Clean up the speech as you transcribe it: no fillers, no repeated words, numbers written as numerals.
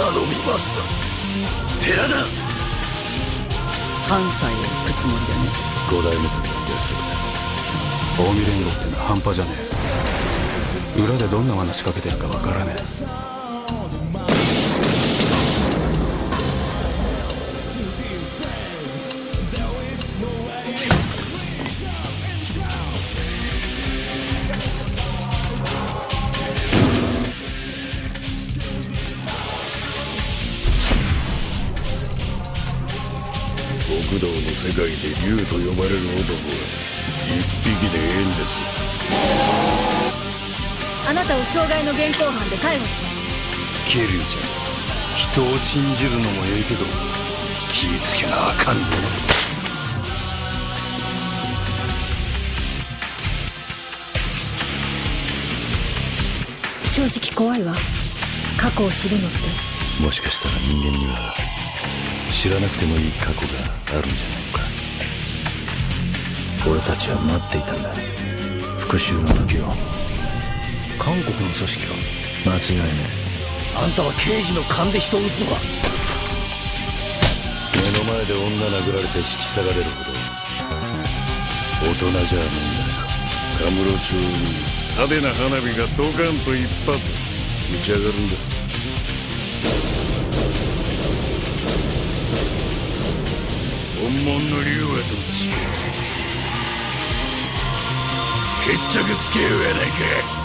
頼みました。寺田。 関西へ行くつもりだね。 5代目との約束です。 近江連合ってのは半端じゃねえ。裏でどんな罠仕掛けてるかわからねえ。 極道の世界で竜と呼ばれる男は一匹でええんです。 あなたを傷害の現行犯で逮捕します。 桐生ちゃん、人を信じるのもええけど気ぃつけなあかんね。 正直怖いわ、過去を知るのって。 もしかしたら人間には知らなくてもいい過去があるんじゃないのか。俺たちは待っていたんだ、復讐の時を。韓国の組織か。間違いねえ。あんたは刑事の勘で人を撃つのか。目の前で女殴られて引き下がれるほど大人じゃねえんだよ。カムロ町に派手な花火がドカンと一発打ち上がるんです。本物の竜はどっちか。決着つけようやないか。